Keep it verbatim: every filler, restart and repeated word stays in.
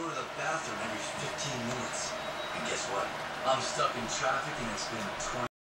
go to the bathroom every fifteen minutes. And guess what? I'm stuck in traffic and it's been twenty